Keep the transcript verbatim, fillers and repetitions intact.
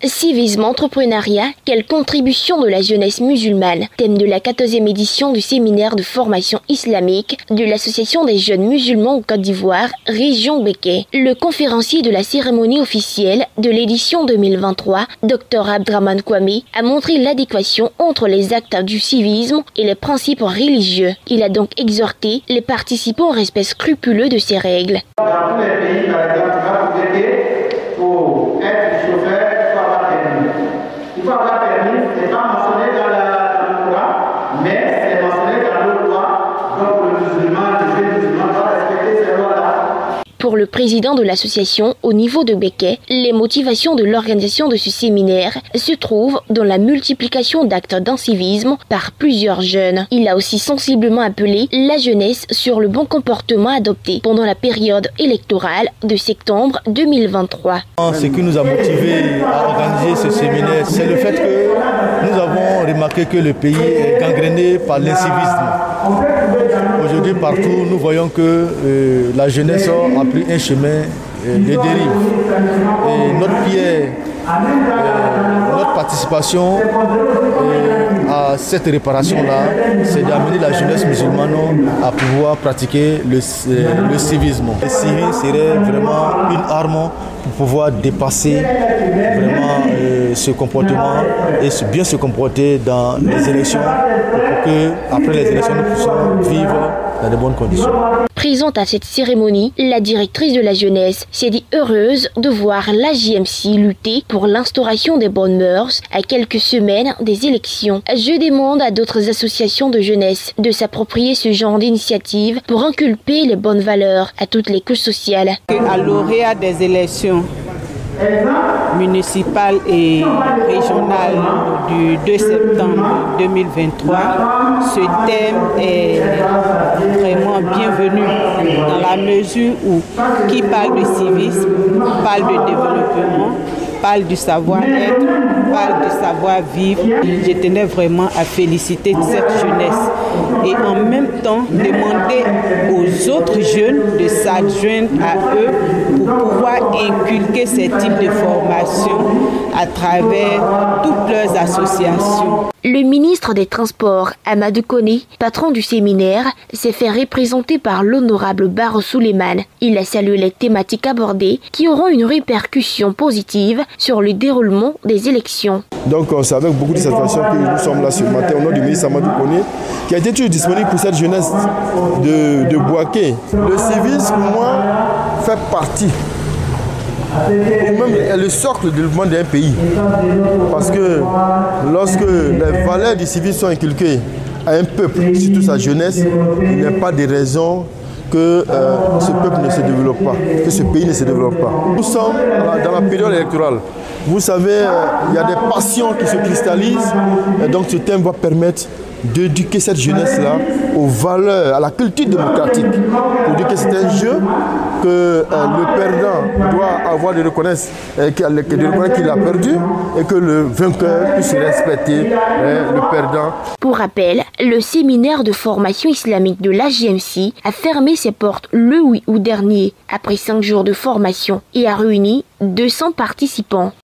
Civisme, entrepreneuriat, quelle contribution de la jeunesse musulmane? Thème de la quatorzième édition du séminaire de formation islamique de l'Association des jeunes musulmans en Côte d'Ivoire, région Béké. Le conférencier de la cérémonie officielle de l'édition deux mille vingt-trois, Docteur Abdraman Kwame, a montré l'adéquation entre les actes du civisme et les principes religieux. Il a donc exhorté les participants au respect scrupuleux de ces règles. Dans tous les pays, par exemple, tu vas trouver que pour être chauffeur, il faut avoir permis. Il faut avoir permis, ce n'est pas mentionné dans la loi, mais c'est mentionné dans le loi. Donc le musulman, le jeune musulman doit respecter ces lois-là. Pour le président de l'association au niveau de Béké, les motivations de l'organisation de ce séminaire se trouvent dans la multiplication d'actes d'incivisme par plusieurs jeunes. Il a aussi sensiblement appelé la jeunesse sur le bon comportement adopté pendant la période électorale de septembre deux mille vingt-trois. Ce qui nous a motivés à organiser ce séminaire, c'est le fait que nous avons remarqué que le pays est gangréné par l'incivisme. Aujourd'hui, partout, nous voyons que euh, la jeunesse a pris un chemin euh, de dérive. Et notre pierre, euh, notre participation euh, à cette réparation-là, c'est d'amener la jeunesse musulmane à pouvoir pratiquer le, euh, le civisme. Le civisme serait vraiment une arme pour pouvoir dépasser vraiment euh, ce comportement et bien se comporter dans les élections pour que, après les élections, nous puissions vivre dans de bonnes conditions. Présente à cette cérémonie, la directrice de la jeunesse s'est dit heureuse de voir l'A J M C lutter pour l'instauration des bonnes mœurs à quelques semaines des élections. Je demande à d'autres associations de jeunesse de s'approprier ce genre d'initiative pour inculper les bonnes valeurs à toutes les couches sociales. À lauréat des élections municipales et régionales du deux septembre deux mille vingt-trois, ce thème est vraiment bienvenu dans la mesure où qui parle de civisme, parle de développement, parle du savoir-être, parle du savoir-vivre. Je tenais vraiment à féliciter cette jeunesse et en même temps demander aux autres jeunes de s'adjoindre à eux pour pouvoir inculquer ces types de formation à travers toutes leurs associations. Le ministre des Transports, Amadou Koné, patron du séminaire, s'est fait représenter par l'honorable Baro Souleymane. Il a salué les thématiques abordées qui auront une répercussion positive sur le déroulement des élections. Donc c'est avec beaucoup de satisfaction que nous sommes là ce matin au nom du ministre Amadou Koné, qui a été toujours disponible pour cette jeunesse de, de Boaké. Le civisme, pour moi, fait partie, ou même est le socle de développement d'un pays. Parce que lorsque les valeurs du civisme sont inculquées à un peuple, surtout sa jeunesse, il n'y a pas de raison que euh, ce peuple ne se développe pas, que ce pays ne se développe pas. Nous sommes dans la période électorale. Vous savez, euh, il y a des passions qui se cristallisent, et donc ce thème va permettre d'éduquer cette jeunesse-là aux valeurs, à la culture démocratique. Pour dire que c'est un jeu que euh, le perdant doit avoir de reconnaître euh, qu'il a perdu et que le vainqueur puisse respecter euh, le perdant. Pour rappel, le séminaire de formation islamique de l'A J M C a fermé ses portes le huit août dernier, après cinq jours de formation, et a réuni deux cents participants.